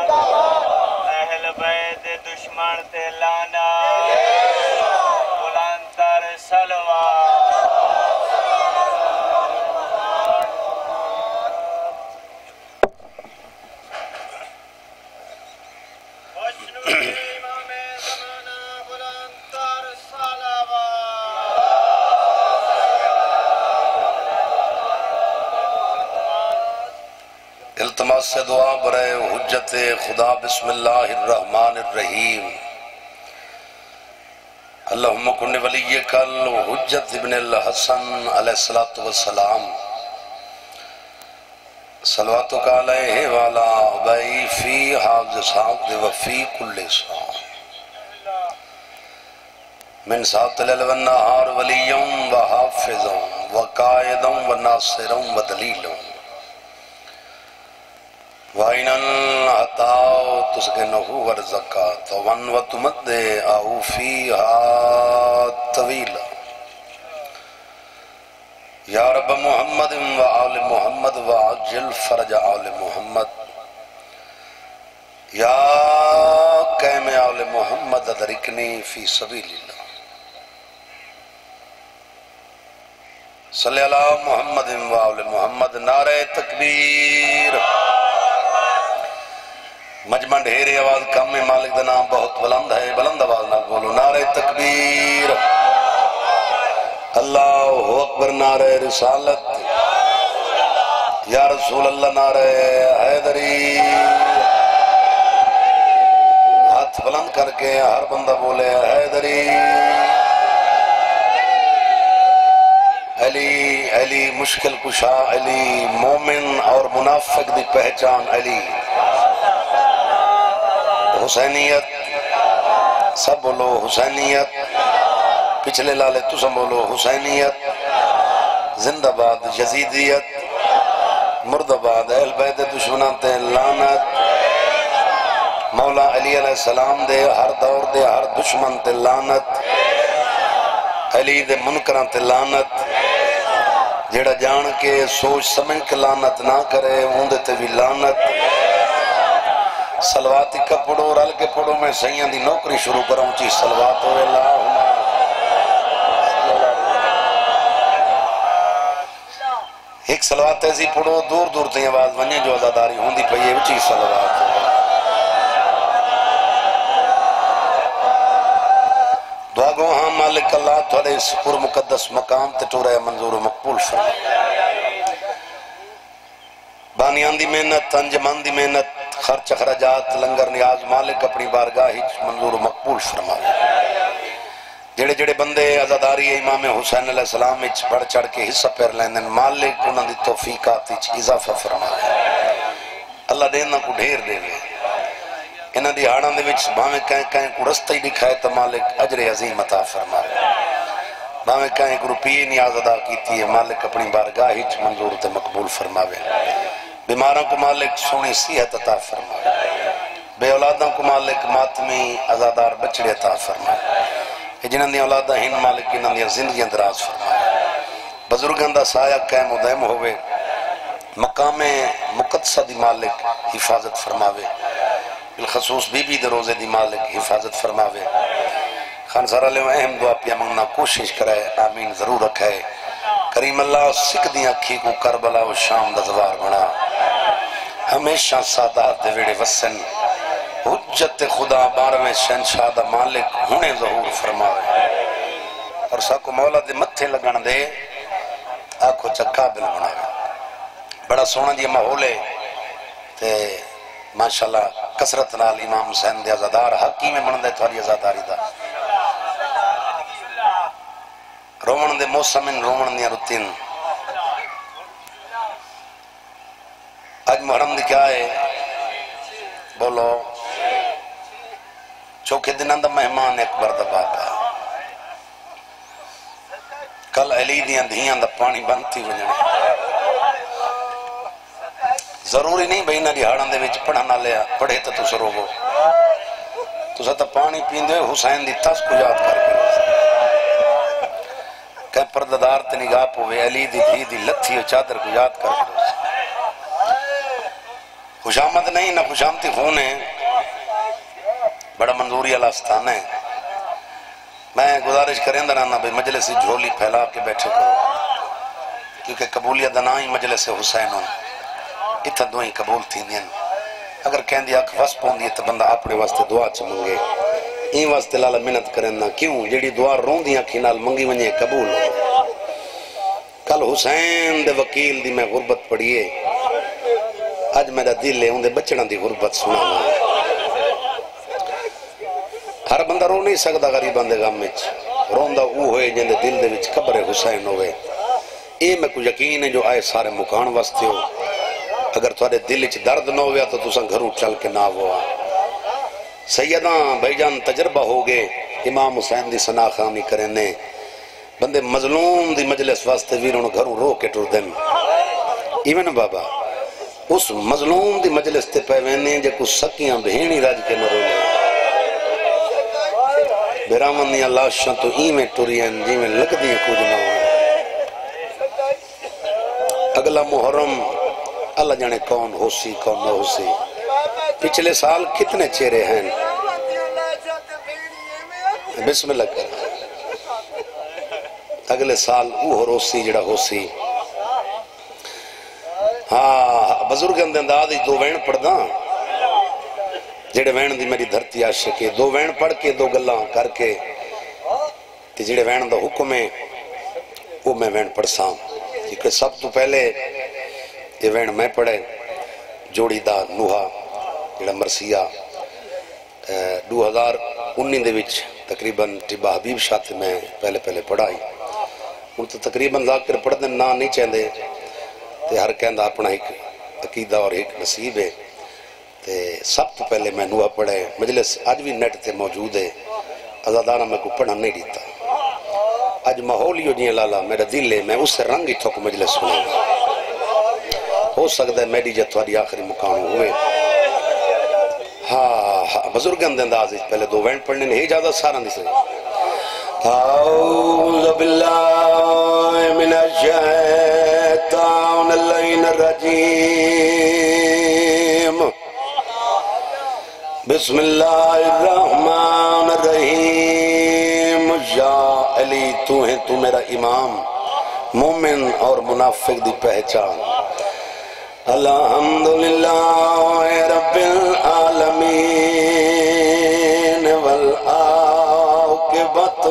اہل بیت دشمن تے لانا بلند تر صلوات التماس سے دعا برائے حجت خدا بسم اللہ الرحمن الرحیم اللہم کن ولیک الحجت ابن الحسن علیہ السلام صلواتک علیہ والا عبائی فی حافظ ساقت وفی کل ساق من ساعت لیل والنہار ولیوں وحافظوں وقائدوں وناصروں ودلیلوں وَإِنَّ عَطَاءُ تُسْكِنُهُ وَالزَّكَاةُ وَأَنْ وَتُمَدِّعُ فِيهَا طَوِيلًا یا رب محمد وآل محمد وعجل فرج آل محمد یا قیم آل محمد ادرکنی فی سبیل اللہ صلی اللہ محمد وآل محمد نعرہ تکبیر مجمع ڈھیرے آواز کم میں مالک دا نام بہت بلند ہے بلند آواز نہ بولو نعرہ تکبیر اللہ اکبر نعرہ رسالت یا رسول اللہ نعرہ حیدری ہاتھ بلند کر کے ہر بندہ بولے حیدری علی علی مشکل کشا علی مومن اور منافق دی پہچان علی حسینیت سب بولو حسینیت پچھلے لالے تسم بولو حسینیت زندہ باد یزیدیت مرد باد اہل بیت دشمنان تے لعنت مولا علی علیہ السلام دے ہر دور دے ہر دشمن تے لعنت علی دے منکران تے لعنت جیڑا جان کے سوچ سمجھ کے لعنت نہ کرے اوندے تے بھی لعنت سلواتی کا پڑھو رل کے پڑھو میں سیاں دی نوکری شروع کروں چی سلوات ہوئے اللہم ایک سلوات ایسی پڑھو دور دور تے آواز ونجے جو عزاداری ہوں دی پہیے اچھی سلوات دعا گو ہاں مالک اللہ تھوڑے اس پر مقدس مقام تے ٹورے منظور و مقبول فرمائے بانیان دی محنت انجمان دی محنت خرچ اخراجات لنگر نیاز مالک اپنی بارگاہ منظور و مقبول فرمائے جڑے جڑے بندے عزاداری امام حسین علیہ السلام اچھ بڑھ چڑھ کے حصہ پیر لیندن مالک انہوں دی توفیقات اچھ اضافہ فرمائے اللہ دینا کو ڈھیر دے گئے انہوں دی ہاڑان دے وچ بھامے کہیں کو رستہ ہی دکھائے تو مالک عجر عظیم عطا فرمائے بھامے کہیں کو روپیے نیاز ادا کیتی ہے مالک اپنی بارگاہ اچھ منظور تے مقبول فرمائے بیماروں کو مالک سونی صحت عطا فرمائے بے اولادوں کو مالک ماتمی عزادار بچڑے عطا فرمائے جنہاں دی اولادہ ہن مالک انہاں دی زندگیاں دراز فرمائے بزرگاں دا سایہ قائم و دائم ہوئے مقام مقدسہ دی مالک حفاظت فرماوے بالخصوص بی بی دے روزے دی مالک حفاظت فرماوے خان سارا لے اہم دعا پیا منگنا کوشش کرے آمین ضرور رکھے کریم اللہ سکھ دی اکھی کو کربلا و شام دا زوار بنا ہمیشہ سادات دے ویڑے وسن حجت خدا بارویں شہنشاہ دا مالک ہونے ظہور فرماوے اور ساکو مولا دے متھے لگن دے آنکھو چکابل بناوے بڑا سونا جی ماحولے تے ماشاءاللہ کسرت نال امام حسین دے عزادار حقیم من دے تھوڑی عزاداری دا رومن دے موسمن رومن دے روتین آج محرم دی کیا ہے بولو چوکے دنان دا مہمان اکبر دا باقا کل علی دیاں دھیاں دا پانی بنتی وجنے ضروری نہیں بھئی نہ دیہاڑاں دے وچ پڑھنا لیا پڑھے تو سرو گو تو ستا پانی پیندے حسین دی تس کو یاد کر کے کہ پرددار تے نگاہ پوے علی دی دھی دی لتھی و چادر کو یاد کر کے خوشامد نہیں نہ خوشامتی خون ہے، بڑا منظوری والا استان ہے۔ میں گزارش کریں رہنا بھئی مجلس جھولی پھیلا کے بیٹھے کرو، کیونکہ قبولیت نہ ہی مجلس حسین ہوں، اتھا دوئیں قبول تھی دیں۔ اگر کہن دی اکھ وس پون دی تو بندہ اپنے واسطے دعا چ منگے، این واسطے لالا منت کرنا کیوں جڑی دعا رون دیاں کھی نال منگی ونجے قبول ہو۔ کل حسین دے وکیل دی میں غربت پڑھیے، آج میرا دل ہے اندے بچڑا دی غربت سنانا۔ ہر بندہ رو نہیں سکتا غریبان دے غم وچ، روندہ او ہوئے جن دے دل دے وچ قبر حسین ہوئے۔ اے میں کو یقین ہے جو آئے سارے مکان واسطے ہو، اگر تھوڑے دل وچ درد نہ ہویا تو تساں گھروں چل کے نہ ہوا۔ سیداں بھائی جان تجربہ ہو گئے، امام حسین دی ثنا خوانی کرنے، بندے مظلوم دی مجلس واسطے ویروں گھروں رو کے ٹر دن۔ ایون بابا اس مظلوم دی مجلس تے پیوینے جے کچھ سکیاں بہینی راج کے نہ رونے، بیرامن دی اللہ شاہ تو ایمیں ٹورین جی میں لگ دیں کچھ نہ ہوئے۔ اگلا محرم اللہ جانے کون ہو سی کون نہ ہو سی۔ پچھلے سال کتنے چہرے ہیں، بسم اللہ کر، اگلے سال وہ ہو سی جڑا ہو سی۔ ہاں بزرگ انداز دو وین پڑھ دا، جڑے وین دی میری دھرتی عاشق ہے، دو وین پڑھ کے دو گلاں کر کے تے جڑے وین دا حکم ہے وہ میں وین پڑھ ساں، کیونکہ سب تو پہلے یہ وین میں پڑھے جوڑی دا نوحہ جڑا مرسیہ 2019 دے وچ تقریباً ٹبا حبیب شاہ تے میں پہلے پڑھائی۔ ان تو تقریباً ذاکر پڑھ دن نہ نہیں چاہندے تے ہر کہندہ اپنا ایک عقیدہ اور ایک نصیب ہے۔ تے سب تو پہلے میں نوحہ پڑھے، مجلس آج بھی نیٹ تے موجود ہے، ازادانہ میں کو پڑھنا نہیں دیتا۔ آج ماحول ہی ہو جی لالا میرا دل ہے، میں اس سے رنگ ہی تھوک مجلس سنوں گا۔ ہو سکتا ہے میری جب تھوڑی آخری مقام ہوئے۔ ہاں بزرگان دے انداز پہلے دو وینٹ پڑھنے نہیں اجازت سارا نہیں سکتا۔ اعوذ باللہ من الشیطان اللعین الرجیم، بسم اللہ الرحمن الرحیم۔ یا علی تو ہے تو میرا امام، مومن اور منافق دی پہچان۔ الحمدللہ رب العالمین والعاقبۃ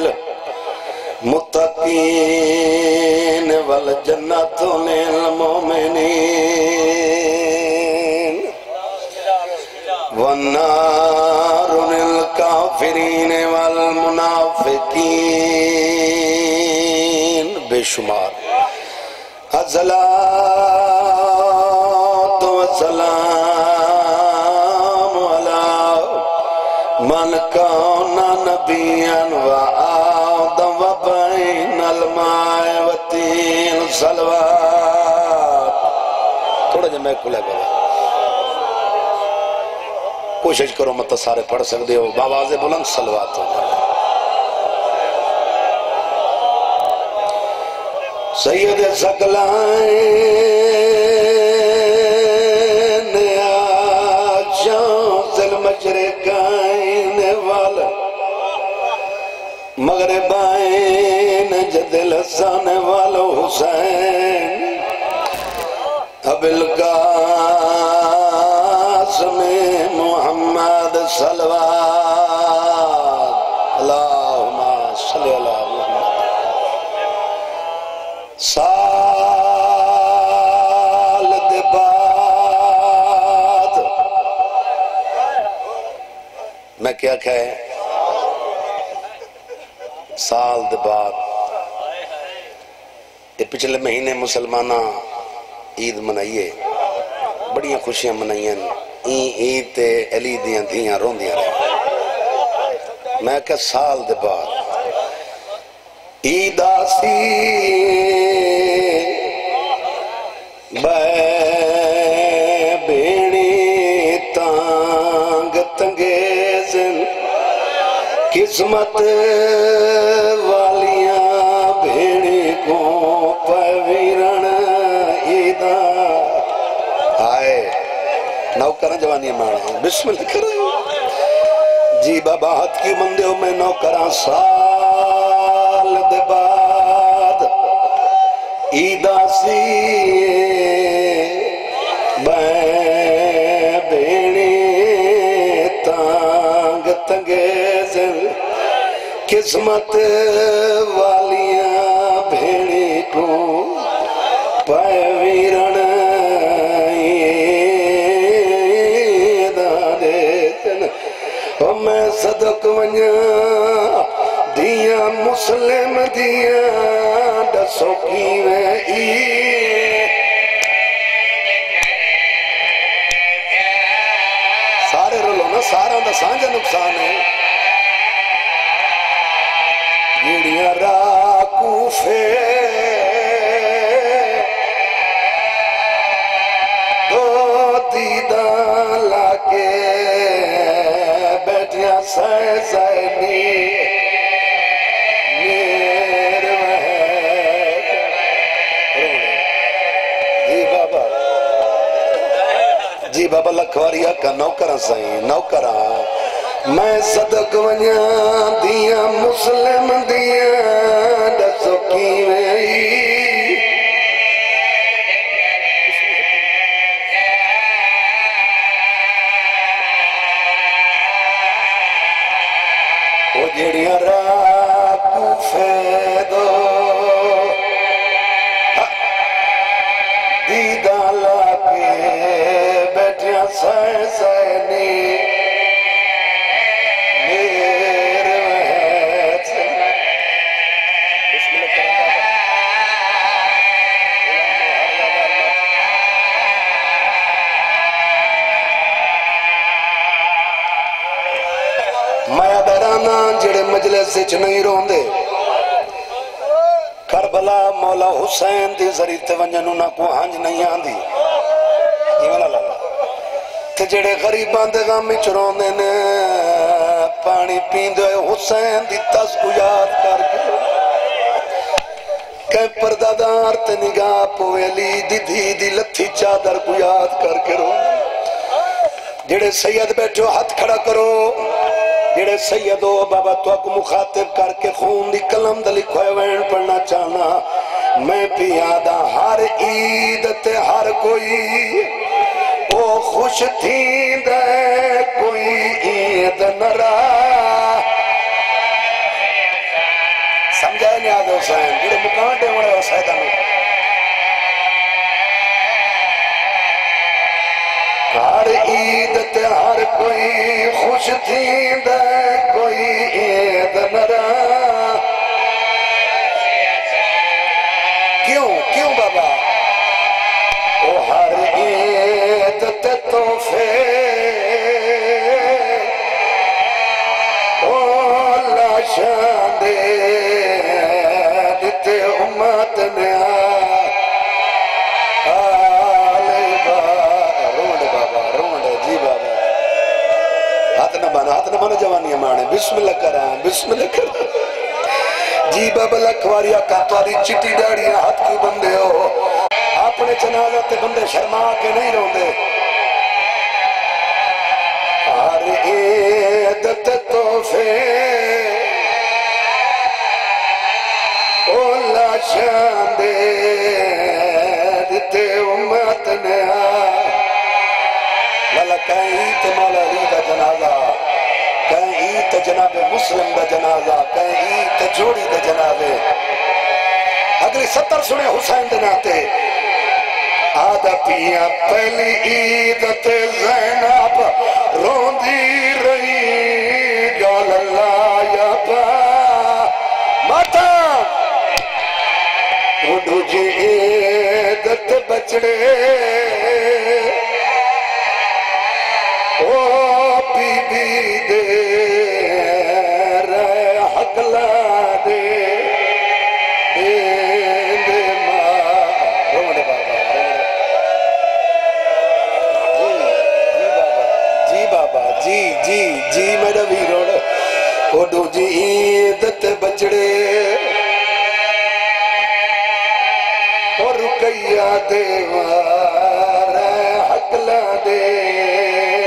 للمتقین والجنۃ للمؤمنین والنار للکافرین والمنافقین بے شمار۔ الصلاۃ والسلام علی من کان نبیا وآدم وبین الماء والطین صلوات۔ تھوڑا جا میں کھلے بڑا کوشش کرو مت سارے پڑھ سکتے ہو، باواز بلند صلوات ہو جائے۔ سید ثقلین شمس المشرقین والا مغربین جد الحسن والا حسین اب القاسم محمد صلوات اللہم صلی اللہ محمد۔ سال دے بعد میں کیا کہے، سال دے بعد یہ پچھلے مہینے مسلمانہ عید منائیے، بڑیاں خوشیاں منائیاں، عید تے علی دیاں دھیاں رون دیاں رہے۔ میں کہا سال دے بعد عید آسی بینی تانگ تنگیزن قسمت والیاں بھیڑی کو پویرن عیداں آئے جوانی مانے بسم اللہ کرو جی بابا ہاتھ کی مندے ہو میں نوکران سال دے بعد عیدہ سی بینی تانگ تنگیزن قسمت والیاں بھیڑی کو پائے ویرن دادے او میں صدق ونیا دیاں مسلم دیاں دسو کی میں سارے رولو نا سارا دا سانجا نقصان ہے گیڑیاں راکو فے دو دیدان لاکے بیٹھیاں سائے زینی میر محیط جی بابا لکھواریا کا نوکران سائیں نوکران میں صدق ونیاں دیاں مسلم دیاں دسو کی وئی او جڑیاں راکو فیدو دیدہ لاکے بیٹھیاں سائے زینی جڑے مجلس سے نہیں رون دے کربلا مولا حسین دی ذریعے ونجنو نہ کو ہنج نہیں آندی تے جڑے غریبان دے غامی چرون دے نے پانی پیندے حسین دی تس کو یاد کر کے کہ پردادار تے نگاہ پویلی دی دھی دی لتھی چادر کو یاد کر کے رو جڑے سید بیٹھو ہاتھ کھڑا کرو جڑے سیدو بابا تو کو مخاطب کر کے خون دی کلم دا لکھوئے وین پڑھنا چاہنا میں پیادہ ہر عید تے ہر کوئی او خوش تھی دے کوئی عید نرا سمجھائے نیاد حسین جڑے مکان دے ہوئے سیدہ میں ہر عید تے ہر کوئی خوش تھی دے کوئی عید نرا کیوں بابا او ہر عید تے تحفے او لاشاں دے دیتے امت نے ہاتھ نہ بانا جوانی مانے بسم اللہ کریں بسم اللہ کریں جی بابا لکھواریا کاتواری چٹی ڈاڑیاں ہاتھ کی بندے ہو اپنے جنازہ تے بندے شرما کے نہیں رون دے ہر عید تے تحفے او لاشاں دے دیتے امت نے لالا کہیں تے مولا علی دا جنازہ کہیں تے جناب مسلم دا جنازہ کہیں تے جوڑی دا جنازے اگلی 70 سنے حسین دے ناتے آدھا پیا پہلی عید تے زینب روندی رہی گال اللہ یا با ماتا اڈو جی عید تے بچڑے او بی بی دے رہ حقلا دے دے ماں رونے بابا جی بابا جی میرا بھی روڑ اوڈو جی عیدت بچڑے اور رکیہ دیوار حقلا دے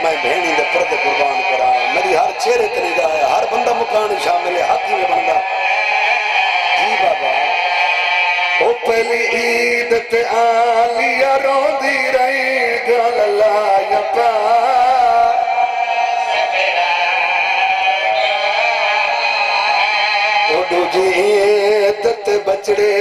میں بھینی دے پردے قربان کرا میری ہر چہرے تے نگاہ ہے ہر بندہ مکان شامل ہے حق میں بندہ جی بابا او پہلی عید تے آلیا رون دی رہی گل اللہ یا پا او دوجی عید تے بچڑے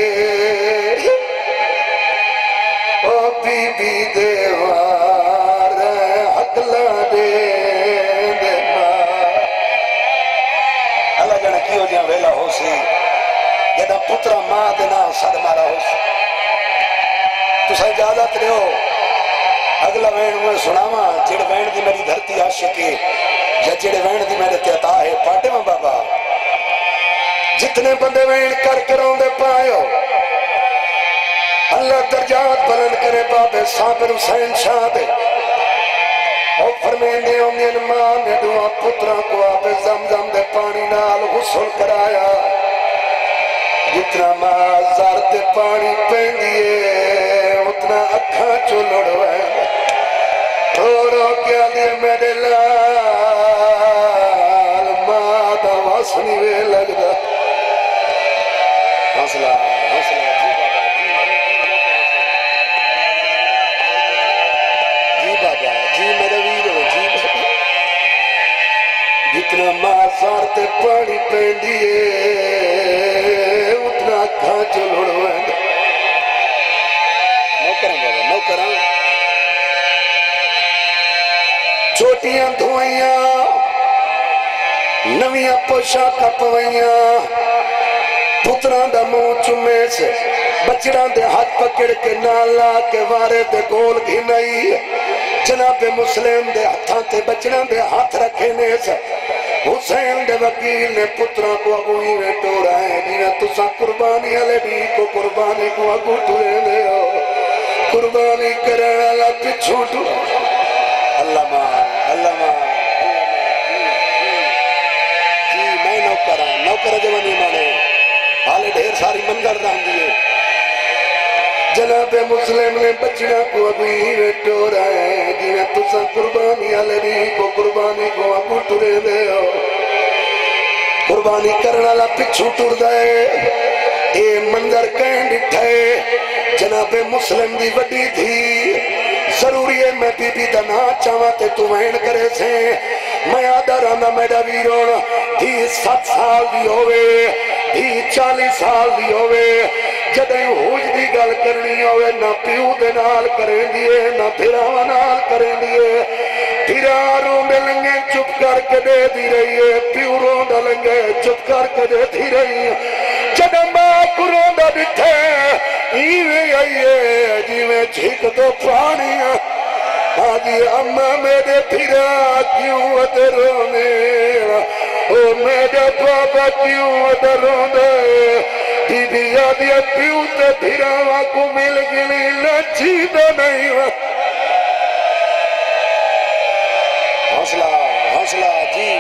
او بی بی دیوار حقلا دے دے ماں اللہ جانے کیوں جہاں ویلا ہو سی جدہ پترہ ماں دینا سڑ مارا ہو سی تو سا اجازت رہے ہو اگلا وین میں سناما جڑ وین دی میری دھرتی عاشقی یا جڑ وین دی میرے تیتا ہے پاٹے میں بابا جتنے بندے وین کر کے رون دے پائے ہو اللہ درجات بلند کرے بابے صابر حسین شاہ دے اور فرمینے امین ماں نے دعا پترہ کو آبے زمزم دے پانی نال غسل کرایا جتنا ماں زار دے پانی پین دیئے اتنا اکھاں چلڑ ہوئے رو کیا دے میرے لال ماں دا واسنی وے لگ دا حوصلہ حوصلہ جی میرے ویرو جی جتنا مازار تے پانی پین دیئے اتنا کھاں چلوڑ ہوئے نوکران بابا نوکران چھوٹیاں دھوئیاں نویاں پوشاکا پوئیاں پتران دا منہ چمے سے بچڑان دے ہاتھ پکڑ کے نالا کے وارے دے گول گھنائی جناب مسلم دے ہاتھاں تے بچڑان دے ہاتھ رکھنے سے حسین دے وکیل نے پتران کو اگوئی میں ٹورا ہے جنہاں تسا قربانی علی بھی کو قربانی کو اگو ٹورے دے ہو قربانی کرنے اللہ پچھو ٹورا اللہ ماں جی میں نوکرہ جوانی مانے حالے ڈھیر ساری منظر رہن دیئے جناب مسلم نے بچڑا کو ابھی ویٹو رہے جنہیں تسا قربانی علی کو قربانی کو ابو ٹرے دے ہو قربانی کرنا لا پچھو ٹر دائے اے منظر کہیں ڈٹھائے جناب مسلم دی وڈی تھی ضروری ہے میں بی بی دنا چاہتے تو وین کرے سے میں آدھا رانا میڈا ویرون دی 7 سال دی ہوئے دی 40 سال دی ہوئے جدیں ہوج دی گل کرنی ہوئے نہ پیو دے نال کریں دیئے نہ پھراو نال کریں دیئے پھراروں ملنگے چپ کر کے دے دی رہی ہے پیو روندہ لنگے چپ کر کے دے دی رہی ہے جدیں ماں کو روندہ ڈٹھے ایویں آئیے جیویں جھک دو پانی آجی اممہ میرے پھرا کیوں ادھر رونے او میرے بابا کیوں ادھر رونے بی بی آدھی پیو تے پھراوا کو مل گلی لچھی دے نہیں حوصلہ جی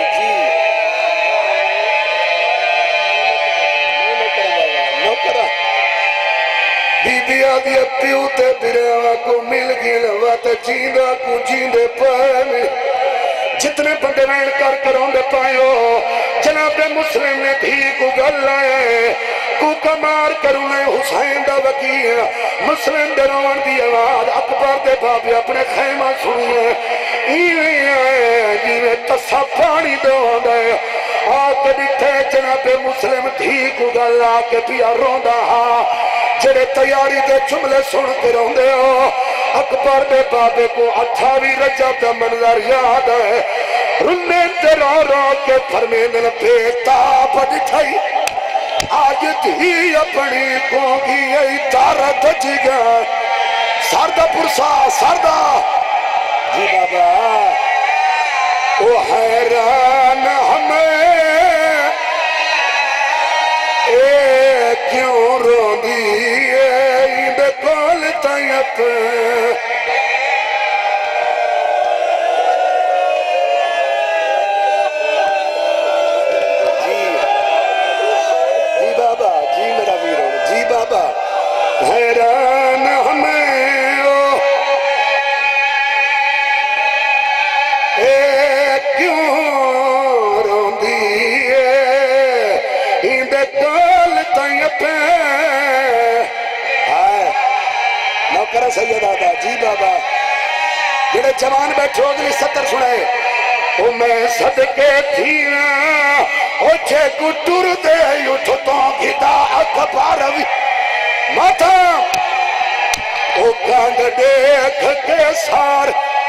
نوکرہ بی بی آدھی پیو تے پھراوا کو مل گلی تے جیندہ کو جیندے پائے میں جتنے بندے وین کر کروں دے پائیو جناب مسلم نے بھی کو گل لائے کو کمار کرونے حسین دا وکیل مسلم دے روان دی آواز اکبر دے بابی اپنے خیمہ سنیے ایویں آئے جیویں تسا پانی دون دے آکے دیتے جناب مسلم تھی کو گل آکے پیا روندہ ہاں جڑے تیاری دے جملے سن کے روندے ہو اکبر دے بابے کو 28 رجب دا منظر یاد ہے رنے تے رو کے فرمینے لپے تاپ دکھائی آج تھی اپنی کونگی ای دارت جگہ سردہ پرسا سردہ جی بابا او حیران ہمیں اے کیوں رو دی اے بے کول تیپ حیران ہمیں سیدہ دا جی بابا جڑے جوان بیٹھو اگلی سطر سنائے او میں صدقے تھیاں او چھے کو ٹر دے اٹھو تو گھدا اکباروی ماتا او کانگ دیکھ کے سار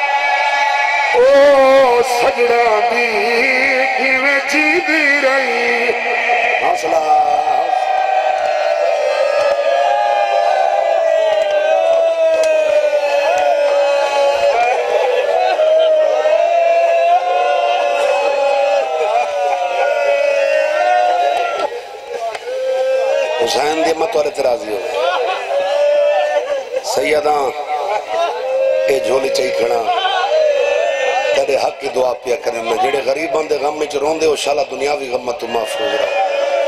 او سجڑا دی کیویں جی دی رہی حوصلہ حسین دی امت والے ترازی ہو سیداں اے جھولی چاہی کھڑا تیرے حق کی دعا پیا کرنا جڑے غریباں دے غم میں چرون دے انشاءاللہ دنیاوی غمت تو محفوظ رہا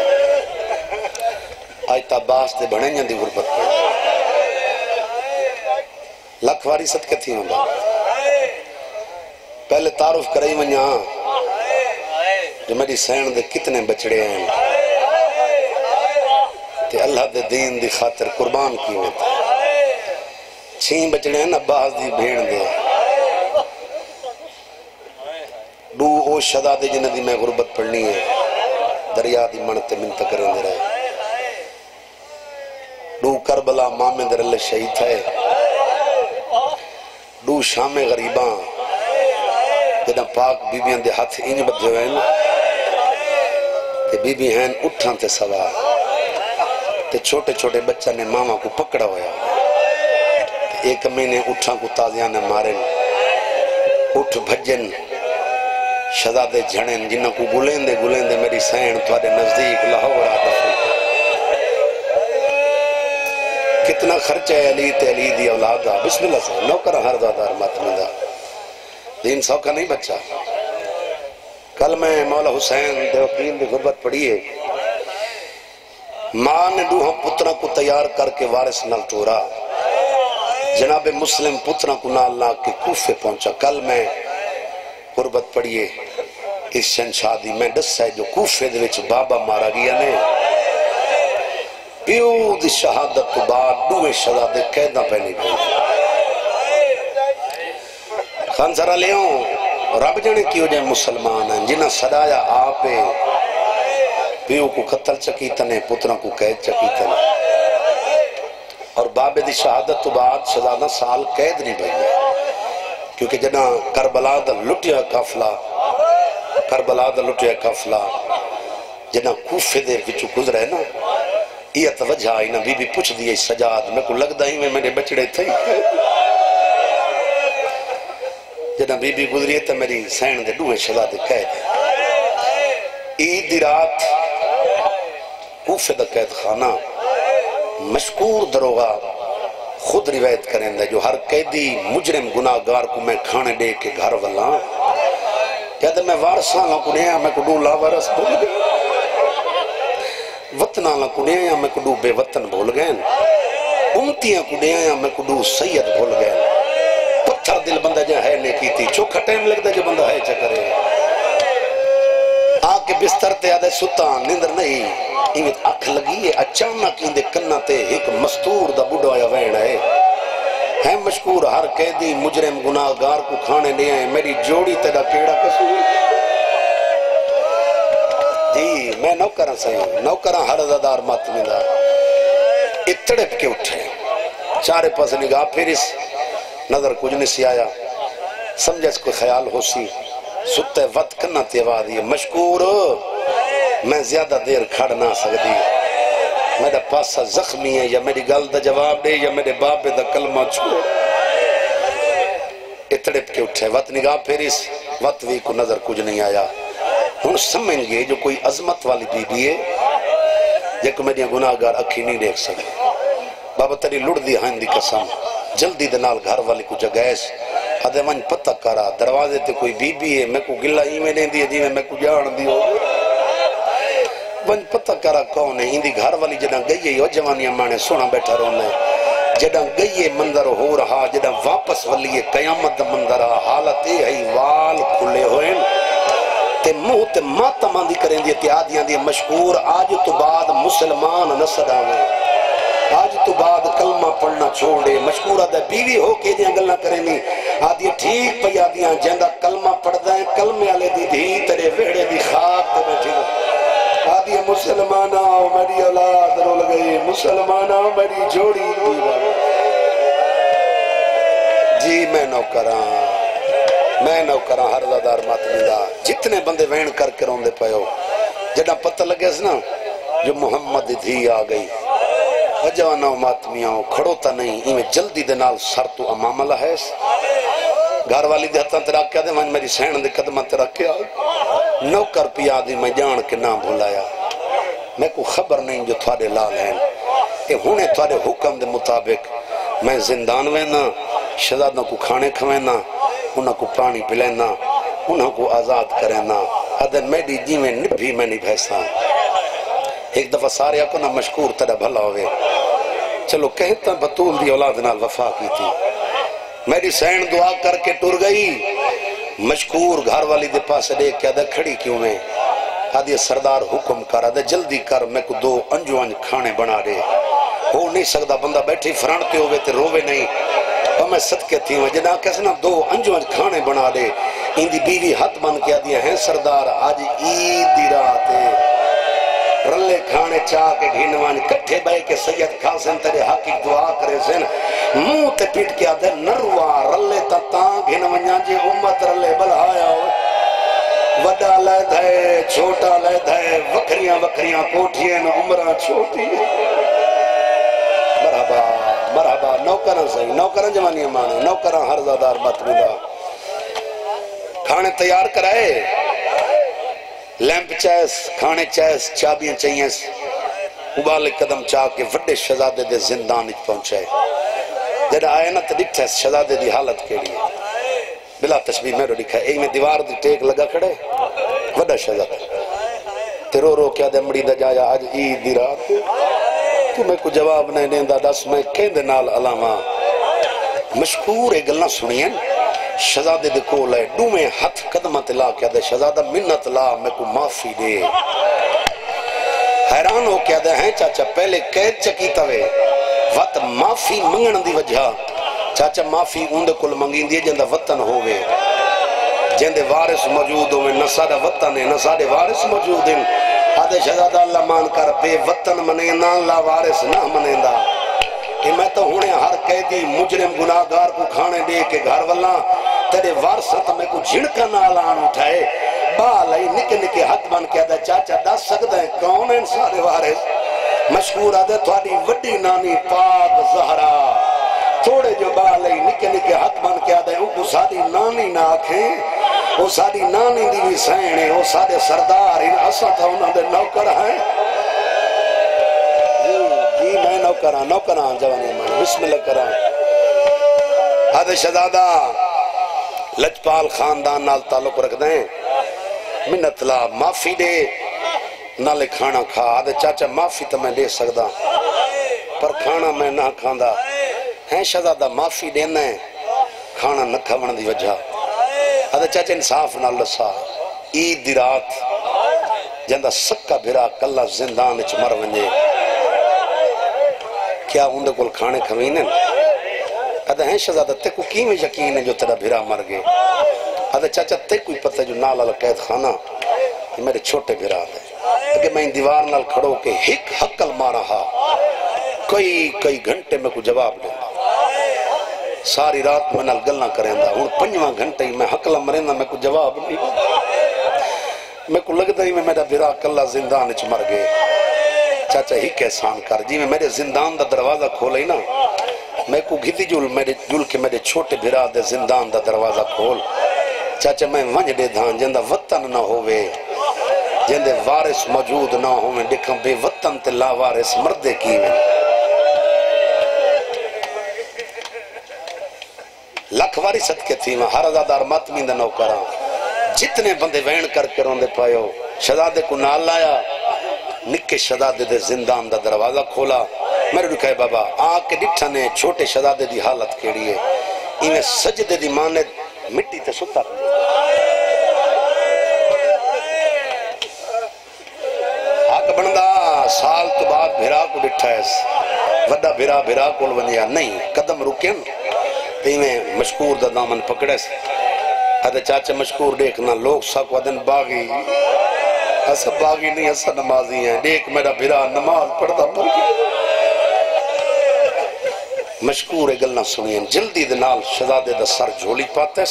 آج تاباس دے بڑھنیاں دی غربت پڑ لکھ واری صدقے تھی ہوں گا پہلے تعارف کرائی منیا جو میری سین دے کتنے بچڑے ہیں تے اللہ دے دین دی خاطر قربان کی میں تھا چھین بچڑے ہیں نا باز دی بھیڑ دے دو او شدا دے جنہ دی میں غربت پڑھنی ہے دریا دی منتے منت کریں دے رہے دو کربلا مامے در اللہ شہید ہے دو شام غریباں جنہ پاک بیبیاں دے ہاتھ انج بدھے ہوئے تے بیبی ہیں اٹھاں تے سوار تے چھوٹے چھوٹے بچہ نے ماما کو پکڑا ہویا ایک مہینے اٹھاں کو تازیاں نے مارن اٹھ بھجن شہزادے جھڑن جنہ کو گلین دے میری سین تھوڑے نزدیک لاہور آدھا کتنا خرچہ ہے علی تے علی دی اولادہ بسم اللہ سے نوکر ہر دادار ماتمدہ دین سوکھا نہیں بچہ کل میں مولا حسین دے وقین دی غربت پڑھیے ماں نے دوہاں پترہ کو تیار کر کے وارث نال ٹورا جناب مسلم پترہ کو نال لا کے کوفے پہنچا کل میں غربت پڑھیے اس شنشادی میں دس ہے جو کوفے دے وچ بابا مارا گیا نے پیو دی شہادت تو بعد دوے شہزادے قیدہ پہنی بھی خان سرہ لیوں رب جانے کیوں جائے مسلمان ہیں جنہ صدایا آپے پیو کو قتل چکیتنے پتروں کو قید چکیتنے اور بابے دی شہادت تو بعد شہزادہ سال قید نہیں بھئی کیونکہ جنہ کربلا دا لٹیا کافلا جنہ کوفے دے وچو گزرے نا یہ توجہ آئی نا بی بی پوچھ دیئے سجاد میں کو لگ دائی میں میرے بچڑے تھے جنہ بی بی گزریے تا میری سین دے دوئے شہزادے قید عید دی رات کوفے دا قید خانہ مشکور دروغہ خود روایت کریں دے جو ہر قیدی مجرم گناہگار کو میں کھانے دے کے گھر والا کہتے میں وارثاں لوں کو نہیں میں کو دو لا وارث بھول گئے وطناں لوں کو نہیں میں کو دو بے وطن بھول گئے امتیاں کو نہیں میں کو دو سید بھول گئے پتھر دل بندہ جہاں ہے نیکی تھی چوکھا ٹائم لگ دے جو بندہ ہے چکرے آکے بستر تے آدھے سلطان نیندر نہیں ایمت اکھ لگی ہے اچانک اندے کنہ تے ایک مستور دا بڑھا یا وین ہے مشکور ہر قیدی مجرم گناہگار کو کھانے نہیں آئے میری جوڑی تیرا کیڑا قصور جی میں نوکرہ سہی نوکرہ ہر زدار ماتمیدہ اتڑپ کے اٹھے چارے پاس نگاہ پھر اس نظر کچھ نہیں سی آیا سمجھے اس کو خیال ہو سی ستے وقت کرنا تیوا دیئے مشکور میں زیادہ دیر کھڑ نہ سکتی میرا پاسہ زخمی ہے یا میری گل دا جواب دے یا میرے باپ دا کلمہ چھوڑ اتڑپ کے اٹھے وقت نگاہ پھر اس وقت بھی کو نظر کچھ نہیں آیا ہن سمجھ گئے جو کوئی عظمت والی بی بی ہے جیکو میری گناہگار اکھی نہیں دیکھ سکے بابا تیری لڑ دی ہائن دی قسم جلدی دنال گھر والی کو جگیس ادھے من پتہ کرا دروازے تے کوئی بی بی ہے میں کو گلہ ہی میں دیں دی جی میں کو جان دی ہو ون پتہ کرا کون ہے ہندی گھر والی جنہ گئی ہے وہ جوانیاں مانے سونا بیٹھا رونے جنہ گئی ہے مندر ہو رہا جنہ واپس والی ہے قیامت مندر حالت ہے وال کھلے ہوئے تے منہ تے ماتماں دی کریں دی اتیادیاں دی مشکور آج تو بعد مسلمان نصر آوے آج تو بعد کلمہ پڑھنا چھوڑے مشکورہ دے بیوی ہو کے دیاں گلنا کریں آدھی ٹھیک پہ آدیاں جیندہ کلمہ پڑھ دائیں کلمے آلے دی دھی تیرے ویڑے دی خواب تے بیٹھی ہو آدھی مسلمانہ میری اولاد رو لگئی مسلمانہ میری جوڑی دیوہ جی میں نوکراں ہر زدار ماتمی دا جتنے بندے وین کر کے روندے پہو جڑا پتہ لگے اس نا جو محمد دھی آ گئی اجوانا ماتمیاں کھڑو تا نہیں ایمیں جلدی دے نال سر تو اماملہ ہے گھر والی دے ہتاں تیرا کیا دے وہاں میری سین دے قدمہ تیرا کیا نوکر پیا دی میں جان کے نام بھولایا میں کو خبر نہیں جو تھوڑے لال ہیں کہ ہونے تھوڑے حکم دے مطابق میں زندان وینا شہزادوں کو کھانے کھوینا انہاں کو پانی پلینا انہاں کو آزاد کرینا ادھر میری جی میں نبھی میں نہیں بھیسا ایک دفعہ سارے آپ نا مشکور تیرا بھلا ہوئے چلو کہتا بطول دی اولاد نال وفا کی تھی میری سین دعا کر کے ٹر گئی مشکور گھر والی دے پاس دیکھ کے آدھا کھڑی کیوں میں آدھے سردار حکم کر آدھے جلدی کر میں کو 2 انجو انج کھانے بنا دے ہو نہیں سکتا بندہ بیٹھی فرانتے ہوئے تے روے نہیں اور میں صدقے تھی ہوں جنہاں کیسے نا 2 انجو انج کھانے بنا دے ان دی بیوی ہاتھ بن کے آدھے ہیں سردار آج عید دی رات ہے رلے کھانے چاہ کے گھنوان کٹھے بے کے سید کھاسن تیرے حقی دعا کرے سن منہ تے پیٹ کے آدھے نروا رلے تتاں گھنوانیاں جی امت رلے بلہایا ہوئے وڈا لید ہے چھوٹا لید ہے وکریاں وکریاں کوٹھیاں عمرہ چھوٹی مرحبا نوکران صحیح نوکران جوانی مانے نوکران ہر زادار مطمئنہ کھانے تیار کرائے لیمپ چیس کھانے چیس چابیاں چاہیے ابال قدم چاہ کے وڈے شہزادے دے زندان اچ پہنچائے جڑا آئے نا تو دکھتا ہے شہزادے دی حالت کے لیے بلا تشبیح میں رو دکھا ہے ایک میں دیوار دی ٹیک لگا کھڑے وڈا شہزادہ تے رو کیا دے مڑی دا جایا آج عید دی رات تو میں کو جواب نہیں دیندہ دس میں کہندے نال علامہ مشکور ایک گلنا سنیں شہزادے دے کول ہے ڈو میں ہاتھ قدمت لا کیا دے شہزادہ منت لا میں کو معافی دے حیران ہو کیا دے ہیں چاچا پہلے قید چکیتا وے وقت معافی منگن دی وجہ چاچا معافی اندے کل منگین دیئے جندہ وطن ہوئے جندے وارث موجود ہوئے نہ سارا وطن ہے نہ سارے وارث موجود ہیں آدھے شہزادہ اللہ مان کر بے وطن منینا لا وارث نہ منیندہ کہ میں تو ہونے ہر قیدی مجرم گناہگار کو کھانے دے کے گھر والا تیرے وارثت میں کو جھڑکا نالان اٹھائے بالائی نکے نکے حق بن کے آدھے چاچا دس سکتا ہے کون ہیں سارے وارث مشکور آدھے تھوڑی وڈی نانی پاک زہرا تھوڑے جو بالائی نکے نکے حق بن کے آدھے ان کو ساری نانی نہ آکھیں وہ ساری نانی دیوی سینے وہ سارے سردار ان اسا تھا انہوں نے نوکر ہیں جی میں نوکران جوانی مانے بسم اللہ کران آدھے شہزادہ لجپال خاندان نال تعلق رکھ دیں منت لا معافی دے نالے کھانا کھا آدھے چاچا معافی تو میں دے سکتا پر کھانا میں نہ کھاندہ ہیں شہزادہ معافی دینا ہے کھانا نہ کھاون دی وجہ آدھے چاچا انصاف نہ لسا عید دی رات جندہ سکا بھرا کلا زندان اچ مر ونجے کیا اندے کل کھانے کھوینن آدھے ہیں شہزادہ تے کو کی میں یقین ہے جو تیرا بھرا مر گئے آدھے چاچا تے کوئی پتہ جو نال علا قید خانہ یہ میرے چھوٹے بھرا دے کہ میں ان دیوار نال کھڑو کے ہک حقل مارا ہا کئی گھنٹے میں کو جواب دے ساری رات میں نال گلنا کریں دا ہون 5 گھنٹے میں حقل مرین دا میں کو جواب نہیں میں کو لگتا ہی میں میرا بھرا کلا زندان اچ مر گئے چاچا ہی کیسان کر جی میں میرے زندان دا دروازہ کھولے نا میں کو گھتی جل کے میرے چھوٹے بھرا دے زندان دا دروازہ کھول چاچا میں ونج دے دھان جندہ وطن نہ ہوئے جندے وارث موجود نہ ہوئے دیکھاں بے وطن تے لا وارث مردے کی میں لکھ واری صدقے تھی میں ہر ازادار ماتمین دا نوکران جتنے بندے وین کر کے روندے پائیو شہزادے کو نال لایا نکے شہزادے دے زندان دا دروازہ کھولا میرے نے کہا بابا آکے ڈٹھا نے چھوٹے شہزادے دی حالت کیڑی ہے انہیں سجدے دی مانے مٹی تے ستا آکے بندہ سال تو بعد بھیرا کو ڈٹھا ہے وڈا بھیرا کو ونیا نہیں قدم رکن تی میں مشکور دا دامن پکڑے سے ادھے چاچا مشکور دیکھنا لوگ ساکو ادھن باغی ایسا باغی نہیں ایسا نمازی ہیں دیکھ میرا بھیرا نماز پڑھتا پڑھ مشکور گلنا سنین جلدی دنال شہزادے دا سر جھولی پاتے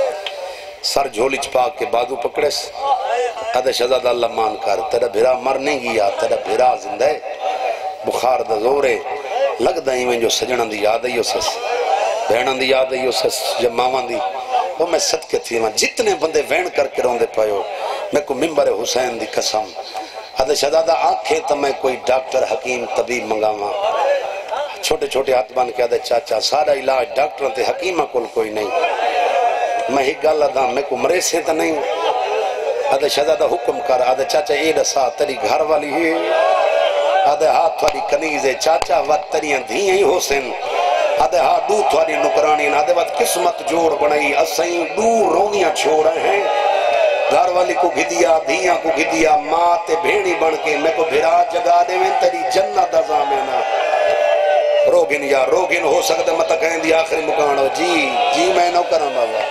سر جھولی چپا کے بازو پکڑے سے ادھے شہزادہ اللہ مان کر تیرا بھیرا مر نہیں گیا تیرا بھیرا زندہ ہے بخار دا زورے لگ دائیں میں جو سجنان دی یاد ہے یو سس بہنان دی یاد ہے یو سس جب مامان دی وہ میں صدقے تھی وہاں جتنے بندے وین کر کے روندے پائیو میں کو ممبر حسین دی قسم ادھے شہزادہ آنکھیں تو میں کوئی ڈاکٹر حکیم طبیب منگاواں چھوٹے چھوٹے ہاتھ بان کے ادھے چاچا سارا علاج ڈاکٹروں تے حکیمہ کل کوئی نہیں میں ہی گالہ دا میں کو مرے سے تا نہیں ادھے شہزادہ حکم کر ادھے چاچا ایڈا سا تری گھر والی ہے ادھے ہاتھ والی کنیز ہے چاچا وقت تریاں دھیاں ہی حسین ادھے ہاتھ دو تھوڑی نکرانی ادھے وقت قسمت جوڑ بنائی اسائیں دور رونیاں چھوڑے ہیں گھر والی کو گھدیا دھیاں کو گھدیا ماں تے بھیڑی بن کے میں کو بھیرا جگا دے میں تری جنت ازامینا روگن یا روگن ہو سکتا مطا کہیں دی آخری مکانو جی میں نو کرم بابا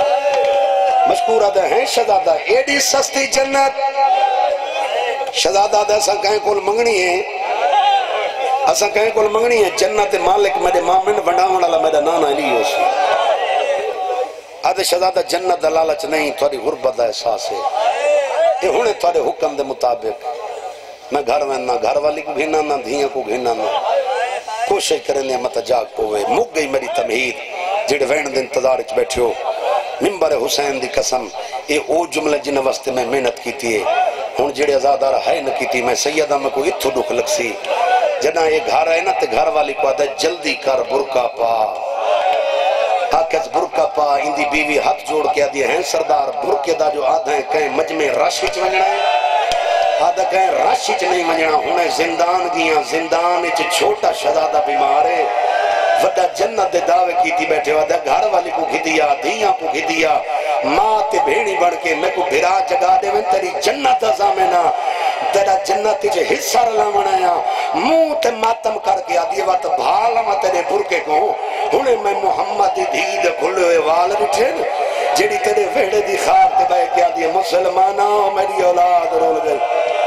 مشکورہ دے ہیں شہزادہ ایڈی سستی جنت شہزادہ دے اساں کہیں کول منگنی ہے اساں کہیں کول منگنی ہے جنت مالک میرے مامن ونڈاون والا میرا نانا علی ہو سی آدھے شہزادہ جنت دلالچ نہیں تھوڑی غربت دا احساس ہے یہ ہونے تھوڑے حکم دے مطابق میں گھر میں نہ گھر والی کو گھینا نہ دھیاں کو گھینا نہ کوشش کرنے مت جاگ پوے مک گئی میری تمہید جڑے وین دے انتظار اچ بیٹھے ہو ممبر حسین دی قسم اے او جملے جن واسطے میں محنت کیتی ہے ہن جڑے آزادار ہے نہ کیتی میں سیدہ میں کو اتھو دکھ لگ سی جنا یہ گھر ہے نا تے گھر والی کو آدھا جلدی کر برکا پا آکھز برکا پا اندی بیوی ہاتھ جوڑ کے آدھی ہیں سردار برکے دا جو آدھا ہے کہیں مجمع راشی چ ونجنا ہے آدھا کہیں راشی چ نہیں ونجنا ہونے زندان گیاں زندان اچ چھوٹا شہزادہ بیمار ہے وڈا جنت دے دعوے کیتی بیٹھے وڈا گھر والی کو گھدیا دھیاں کو گھدیا ماں تے بھیڑی بڑھ کے میں کو بھیرا جگا دے میں تیری جنت ازامینا تیرا جنت جے حصہ رلا منایا منہ تے ماتم کر کے آدھی وقت بھالا میں تیرے برکے کو ہونے میں محمد دی دید کھلوے وال بٹھے جیڑی تیرے ویڑے دی خار تے بے کے آدھی مسلمانہ میری اولاد رول گئی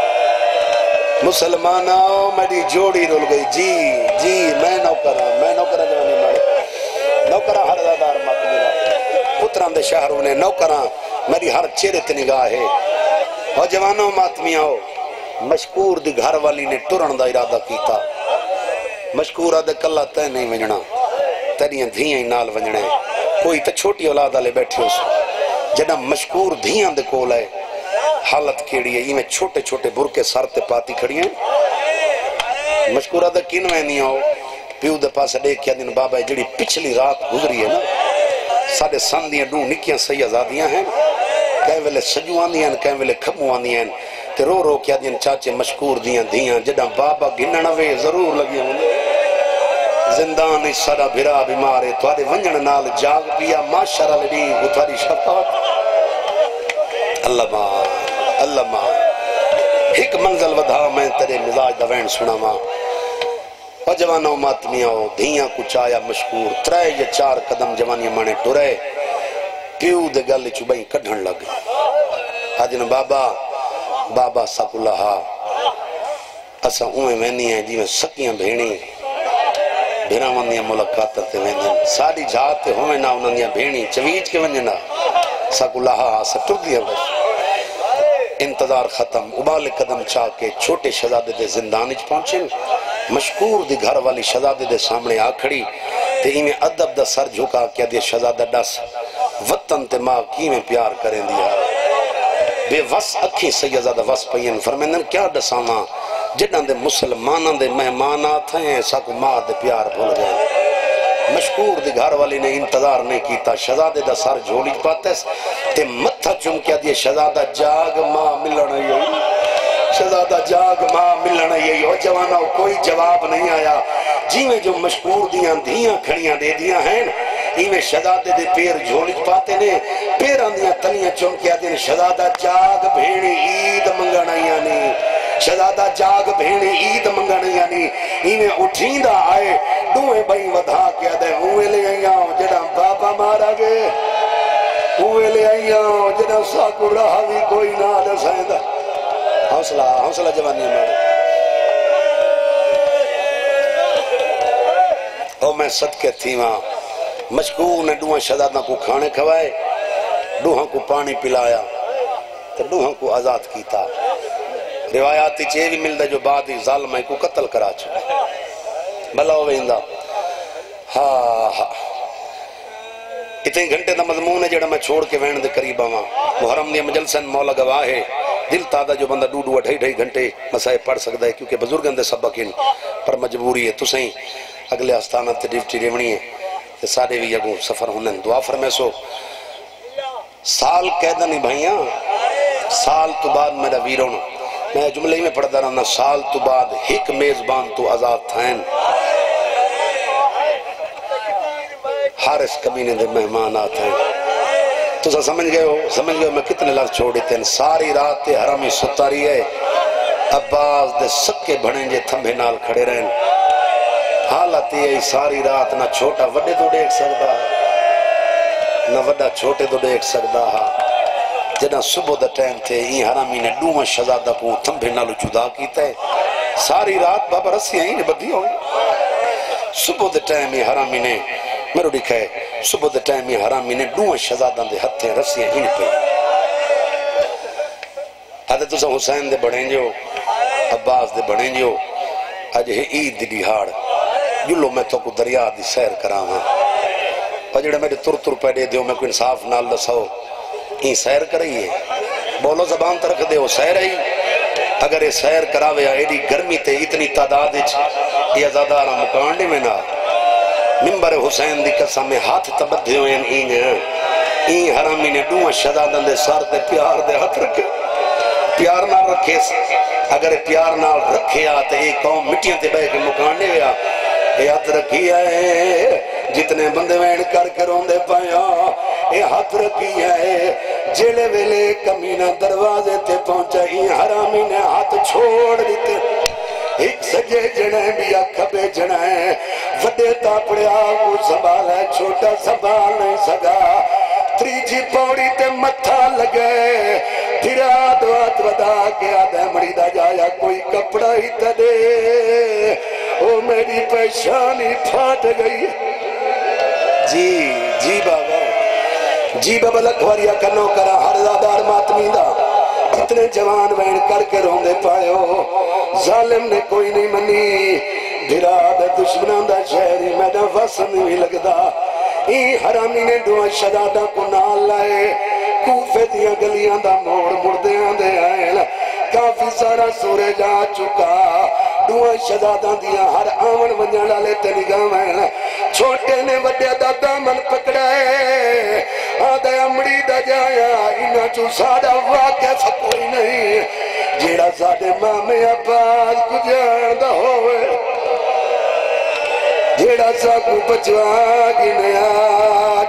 مسلمانہ میری جوڑی رول گئی جی میں نوکرہ جوانی مارے نوکرہ ہر زادار مات میرا پتران دے شہروں نے نوکرہ میری ہر چہرے تے نگاہ ہے اور جوانوں ماتمیاں ہو مشکور دی گھر والی نے ٹرن دا ارادہ کیتا مشکورہ دے کلہ تے نہیں ونجنا تیریاں دھیاں ہی نال ونجنے کوئی تے چھوٹی اولاد آلے بیٹھے ہو سو جنہ مشکور دھیاں دے کول ہے حالت کیڑی ہے یہ میں چھوٹے چھوٹے برکے سر تے پاتی کھڑی ہیں مشکورہ دے کن میں نہیں آؤ پیو دے پاس دیکھ کیا دن بابا جڑی پچھلی رات گزری ہے نا ساڑھے ساندیاں دو نکیاں سیازادیاں ہیں کہیں ویلے سجو آندیاں کہیں ویلے کھمو آندیاں تے رو رو کیا دن چاچے مشکور دیاں دیاں جڑا بابا گننا وے ضرور لگی ہوں زندان اس سارا بھرا بیمارے توارے ونجن نال جاگ پیا ماشاءاللہ لڑی وہ تواری شفاعت اللہ ماں ایک منزل ودھا میں تیرے مزاج دا وین سنا ماں اور جوانوں ماتمیاں ہو دھیاں کچھ آیا مشکور ترے یا 4 قدم جوانیاں مانے ٹورے پیو دے گل چوبائیں کڑھن لگ آجن بابا ساکو لہا اسا اویں وینی ہیں جی میں سکیاں بھیڑی بھیرا وندیاں ملاقات تے ویندیں ساری جاتے ہوئے نا انہاں دیاں بھیڑی چویج کے ونجنا ساکو لہا آسا ٹر دیا بس انتظار ختم ابال قدم چاہ کے چھوٹے شہزادے دے زندان اچ پہنچے مشکور دی گھر والی شہزادے دے سامنے آکھڑی تے ہی میں ادب دا سر جھکا کیا دیا شہزادہ ڈس وطن تے ماں کی میں پیار کریں دیا بے وس اکھی سیدزادہ وس پہین فرمیندن کیا ڈساما جنہاں دے مسلماناں دے مہمان آتے ہیں ساکو ماں دے پیار بھول گئے مشکور دی گھر والی نے انتظار نہیں کیتا شہزادے دا سر جھولی پاتے تے متھا چم کیا دیا شہزادہ جاگ ماں ملنا یہی شہزادہ جاگ ماں ملنا یہی اور جوانا کوئی جواب نہیں آیا جی میں جو مشکور دیاں دھیاں کھڑیاں دے دیاں ہیں ایویں شہزادے دے پیر جھولی پاتے نے پیران دیاں تلیاں چم کیا دیا شہزادہ جاگ بھیڑی عید منگنا یعنی شہزادہ جاگ بھینے عید منگن یعنی ایویں اٹھیں دا آئے دوئے بھائی ودھا کیا دے ہوئے لے آئیاں جڑا بابا مارا گے ہوئے لے آئیاں جڑا ساکو رہا بھی کوئی نہ دسائیں دا حوصلہ جوانی میں او میں صدقے تھی وہاں مشکور نے دوہاں شہزادہ کو کھانے کھوائے دوہاں کو پانی پلایا تو دوہاں کو آزاد کیتا روایاتی چیوی مل دے جو بعد ہی ظالمہ کو قتل کرا چھو بھلا ہوئے اندہ ہاں اتنے گھنٹے دا مضمون ہے جڑا میں چھوڑ کے وین دے قریب آواں محرم دی مجلسن مولا گواہ ہے دل تادہ جو بندہ ڈوڈو ڈھائی گھنٹے مسائے پڑھ سکتا ہے کیونکہ بزرگن دے سبق ان پر مجبوری ہے تو سہیں اگلے آستانہ تے ڈیوٹی ریونی ہے کہ سارے بھی یگوں سفر ہونے دعا فرمے سو سال قیدہ نہیں بھائیاں سال تو بعد میرا ویرون میں جملے میں پڑھتا رہا سال تو بعد ایک میزبان تو آزاد تھائن حارس کمینے دے مہمان آتے ہیں تو سا سمجھ گئے ہو میں کتنے لفظ چھوڑ دیتے ہیں ساری رات تے حرامی ستاری ہے عباس دے سکے بھڑیں جے تھمبے نال کھڑے رہن حالت یہ ساری رات نہ چھوٹا وڈے تو دیکھ سکتا نہ وڈا چھوٹے تو دیکھ سکتا جنا صبح دا ٹائم تھے این حرامی نے دوما شہزادہ کو تھمبے نالو جدا کیتا ہے ساری رات بابا رسی آئیں نے بدھی ہوئی صبح دا ٹائم یہ حرامی نے میرے لکھا ہے صبح دے ٹائم یہ حرامی نے دوہاں شہزادہ دے ہتھیں رسیاں ان پہ حضرت حسین دے بڑھیں جو عباس دے بڑھیں جو آج ہے عید دی دیہاڑ جلو میں تو کو دریا دی سیر کراواں اور جڑا میرے تر پیڑے دیو میں کوئی انصاف نال دساؤ این سیر کرائی ہے بولو زبان ترک دے ہو سیر ہی اگر یہ سیر کراوے ایڈی گرمی تے اتنی تعداد یہ ازادارہ مکانڈے میں نہ ممبر حسین دی قسم میں ہاتھ تبدھے ہوئے این حرامی نے دوہاں شہزادہ دے سار تے پیار دے ہاتھ رکھے پیار نہ رکھے اگر پیار نہ رکھے آتے ایک قوم مٹیاں تے بے کے مکانڈے ہویا یہ ہاتھ رکھی ہے جتنے بندے وین کر کے روندے پایا یہ ہاتھ رکھی ہے جیلے ویلے کمینہ دروازے تے پہنچا این حرامی نے ہاتھ چھوڑ دیتے ایک سجے جنہیں بھی اکھبے جنہیں وڈے تاپڑے آگو سنبھال ہے چھوٹا سنبھال نہیں سگا تریجی پوڑی تے متھا لگے پھر آدوات ودا کے آدھے مریدہ جایا کوئی کپڑا ہی تدے او میری پیشانی پھاٹ گئی جی بابا لکھواریا کنو کرا ہر زادار ماتمی دا جتنے جوان وین کر کے روندے پائے ہو ظالم نے کوئی نہیں منی بھراد دشمنان دا شہری میڈا وسن نہیں لگدا این حرامی نے دوہاں شہزادہ کو نال لائے کوفے دیا گلیاں دا موڑ مردے آندے آئے کافی سارا سورے جا چکا دوہاں شہزادہ دیا ہر آون ونجھا لالے تے نگاہ میں چھوٹے نے وڈے دا دامن پکڑائے آدھے امڑی دا جایا انہا چو سارا واقف کوئی نہیں جیڑا ساڑے مامے عباس کو جان دا ہوئے جیڑا سا کو بچوا گنیا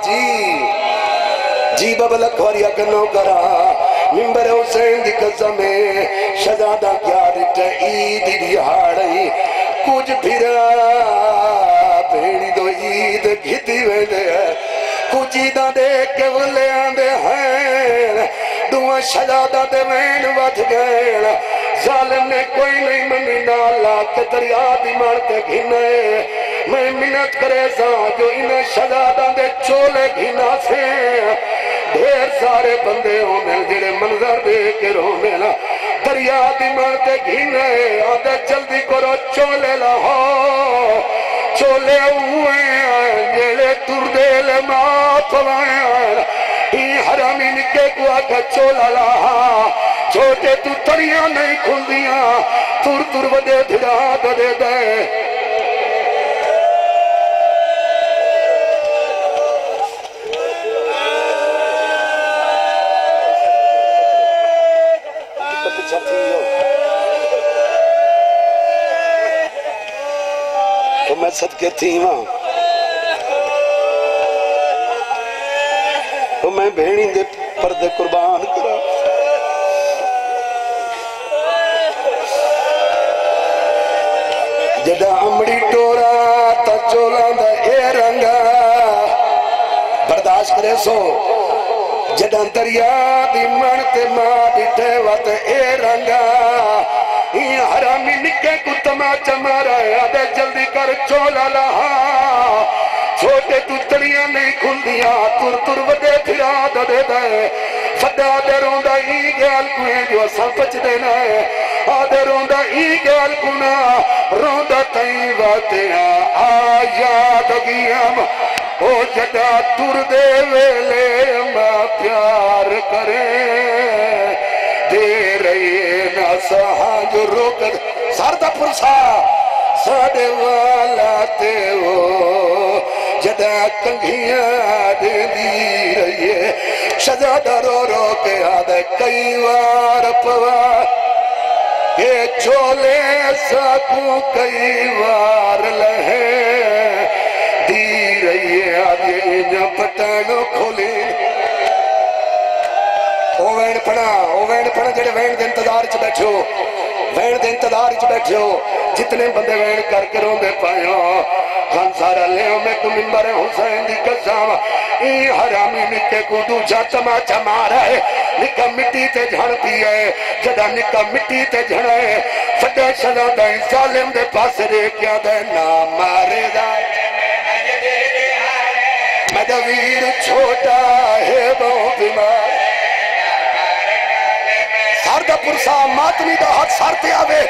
جی بابا لکھواریا کنو کرا ممبر حسین دی قسم میں شہزادہ کیا رٹا عید دیہاڑی کچھ پھرا بھیڑی دو عید گھتی ویندے ہیں کچھ عیدہ دیکھ کے ولے آندے ہیں دوہاں شہزادہ دے وین وٹ گئے ظالم نے کوئی نہیں منی نالا کہ دریا دی مار کے گھنے میں منت کرے سا جو انہیں شہزادہ دے چولے گھنا سے ڈھیر سارے بندے ہونے جڑے منظر دے کے رونے لا دریا دی مار کے گھنے آدھے جلدی کرو چولے لاہو چولے ہوئے جڑے تردیل ماں پوائیں حرامی نکے کو آکھا چولا لاہا چھوٹے تو تریاں نہیں کھل دیاں تر وڈے دھڑا دے دے تو میں صدقے تھی وہاں تو میں بھیڑی دے پردے قربان کرا جدا امڑی ٹورا تا چولا دا اے رنگا برداشت کرے سو جدا دریا دی منتے ماں بیٹھے وات اے رنگا یہ حرامی نکے کو تماچا مارا ہے آدھے جلدی کر چولا لہا چھوٹے تتڑیاں نہیں کھل دیا تر تر وڈے پھرا دے دے فدا دے روندا ہی گیال کوئے جو اساں پچ دینا ہے آدھے روندا ہی گیال کنا روندا تائیں واتیاں آیاد گیام او جدا تر دے ویلے ماں پیار کریں دے رہی نا سہاں جو روکد ساردہ پرسا ساڑے والا تے ہو جدا کنگھیاں دے دی رہی ہے شہزادہ رو رو کے آدھے کئی وار پوا یہ چولے ساکو کئی وار لہے دی رہی ہے آدھے انجا پٹانو کھولے او وین پڑھا جڑے وین دے انتظار چ بیٹھو وین دے انتظار چ بیٹھو جتنے بندے وین کر کے رون دے پائیو خان سارا لیو میں کو منبر حسین دی قسم ای حرامی نکے کو دوجا تماچا مارا ہے نکا مٹی تے جھڑ دیا ہے جدا نکا مٹی تے جھڑا ہے فٹے شدا دائیں ظالم دے پاس رے کیا دے نا مارے دائیں مدویر چھوٹا ہے بہت بیمار ساردہ پرسا ماتمی دا ہاتھ سارتے آوے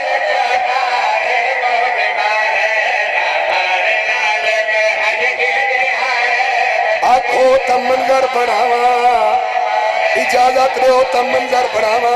آنکھو تم منظر بڑھاوا اجازت رہو تم منظر بڑھاوا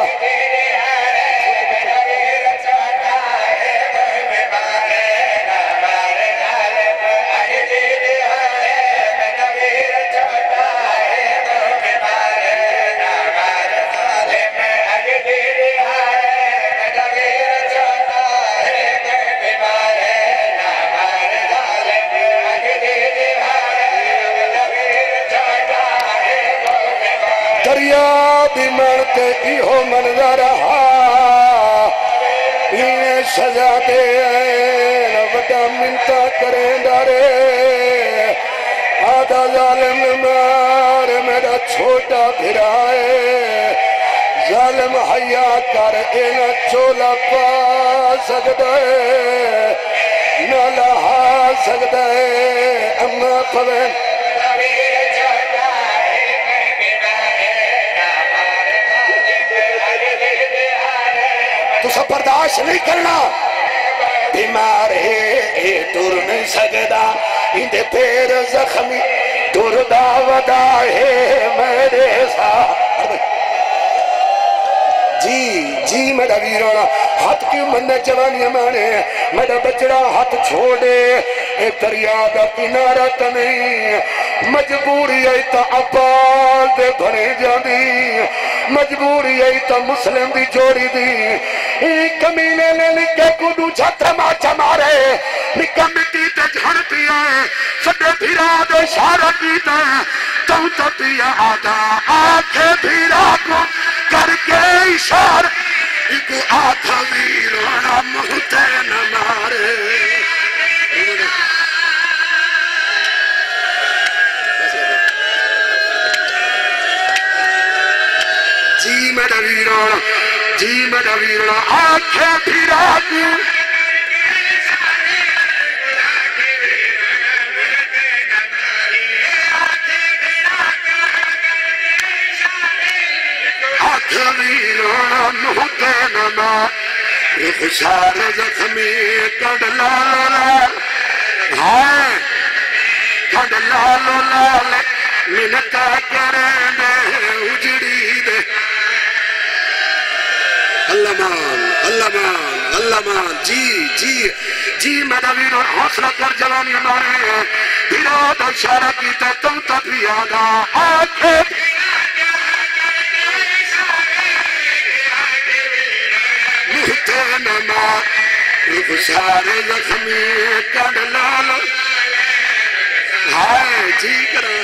دریا بھی مرتے کی ہو منظر یہ سزا دے وڈا منتا کریں دارے آدھا ظالم مار میرا چھوٹا پھرائے ظالم حیا کر اینا چولا پا سکتا ہے نہ لہا سکتا ہے اما پوین تو سب برداشت نہیں کرنا بیمار ہے دور نہیں سکتا اندے پیر زخمی دور داودا ہے میرے ساتھ جی میرا ویرانا ہاتھ کیوں منہ جوانی مانے میرا بچڑا ہاتھ چھوڑے اے دریا دا کنارہ تنہیں مجبوری ہے تا عباد دے بھرے جاندی مجبوری ہے تا مسلم دی جوڑی دی کمینے نے لکھے کدو چھتر ماچا مارے نکا مٹی تے جھڑ پیا ہے سڈے بھیرا دے اشارہ کیتا ہے تو پیا آدھا آنکھیں بھیرا کو کر کے اشارہ ایک آدھا ویرانا مہتے نہ مارے جی میرا ویرانا آنکھیں بھیرا کو خوشار زخمی کڑ لالو لال ہائے کڑ لالو لال منتا کریں دے اجڑی دے اللہ مان جی میرا ویرو حوصلہ کر جوانی ہمارے بھیرا دا اشارہ کیتا تم تک بھی آگا آنکھیں نمار خوشار زخمی کڑ لالو ہائے جی کریں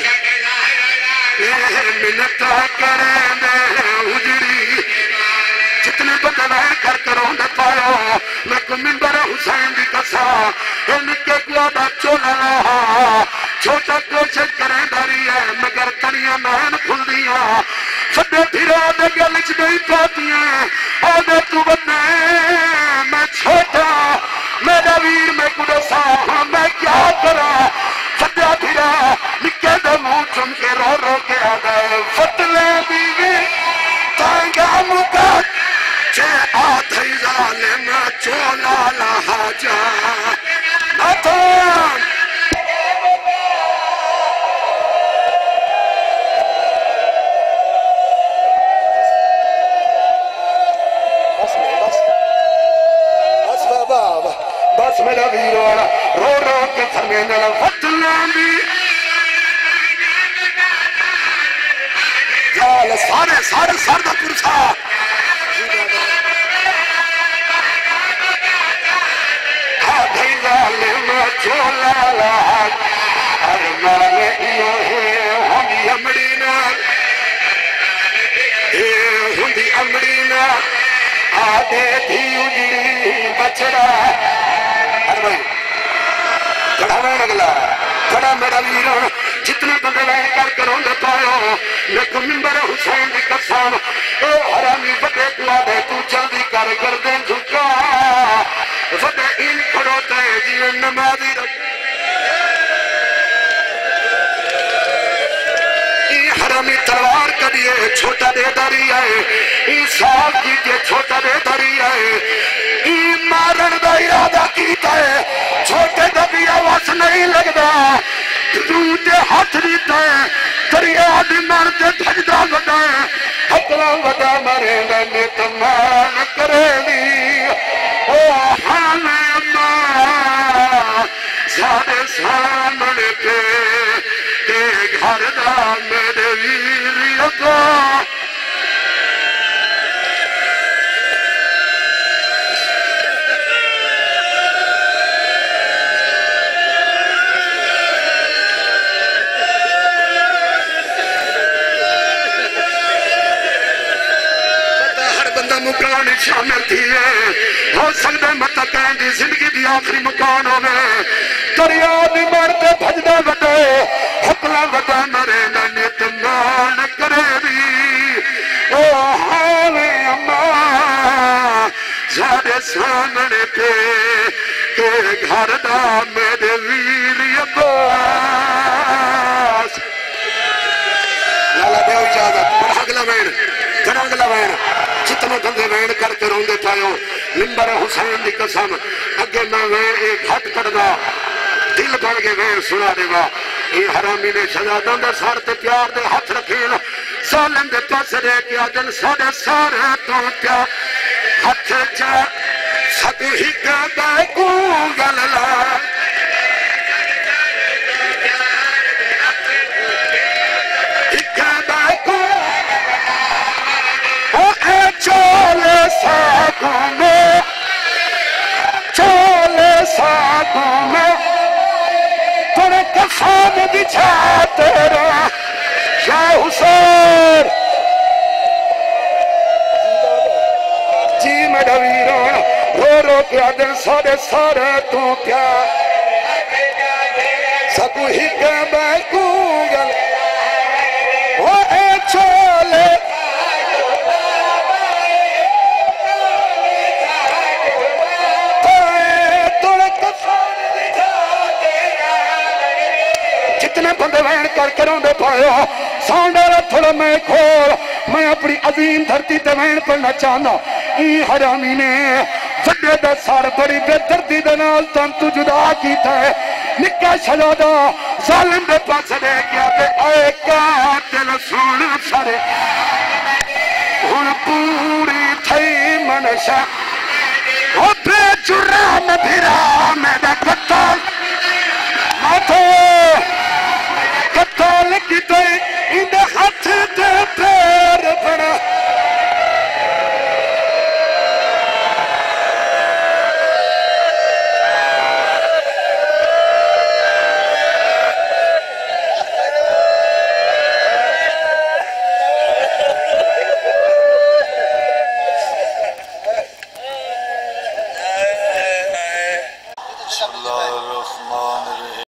منتا کریں دے اجڑی جتنے بدلائے کر کروں دے پایا میں کو منبر حسین دی قسم سا نکے گلا دا چولا رہا چھوٹا کوشش کریں داری ہے مگر کنیاں مہن کھل دیا سدے پھرا دے گلچ نہیں پاتی ہیں آدھے تو بنا میں چھوٹا میرا ویر میں کڑے سا میں کیا کرا سدے پھرا نکے دے منہ چم کے رو رو کے آگئے فتلے بیوی تانگا مکات چھے آدھائی ظالم چولا لہا جا ناتان بس میرا ویروانا رو رو کے سرمینے فتلانی جال سارے سردہ پرسا آدھائی ظالم چولا لہا ارمان ایو ہے ہوندی امڑی نا آدھے تھی اجڑی بچڑا بھائی کڑا میں نگلا کڑا میرا ویران جتنے بندے لائے کر کروں گے پاؤ لیکن ممبر حسین دی قسم اے حرامی بڑے دعا دے تو جلدی کر گردن جھکا وڈے ان کھڑوتے جیوے نمازی رکھ حرامی تلوار کریے چھوٹا دے داری آئے ای سال کیتے چھوٹا دے داری آئے ای مارن دا ارادہ کیتا ہے چھوٹے دا بھی آواز نہیں لگدا دودے ہاتھ دیتا ہے دریا دی مارتے بھجدہ وڈا ہے حقلا وڈا مرے گنے تمان کرے دی او حال اماں سارے سامنے پہ تے گھر دا میرے ویری کو مکان شامل تھی ہے ہو سکتا مطا کہیں دی زندگی دی آخری مکان ہوئے دریا دی مرتے بھجدہ وڈے حقلا وڈا مرے ننیت مان کرے دی او حال اماں زیادے سامنے پہ کہ گھر دا میرے ویری عباس لالا دیو اجازت بڑھا گلا مین گھر گلا مین جتنا دندے وین کر کے روندے پائیو ممبر حسین دی قسم اگے میں وین ایک ہٹ کردہ دل بڑھ گے وین سنا دے گا یہ حرامی نے شہزادہ دے سار تے پیار دے ہاتھ رکھین سالن دے پاس رہ کیا دن سارے سارے تو پیا ہاتھ چا سب ہی کا بیکو گللا چولے ساکوں میں تڑے کفان بچھا تیرا یا حسین جی میرا ویران رو رو کیا دن سارے سارے تو کیا سکو ہی کے بیکو گل وہ اے چولے جتنے بندے وین کر کے روندے پائے سانڈارا تھوڑا میں کھول میں اپنی عظیم دھرتی تے وین پڑھنا چاہنا ای حرامی نے وڈے دا سار بڑی بے دردی دنال تن تو جدا کیتا ہے نکا شہزادہ ظالم دے پاس دے گیا تے اے قاتل سونا سارے ہن پوری تھئی منشا او بے جرام بھرا میں دا قتل ماتھو قتل کی تے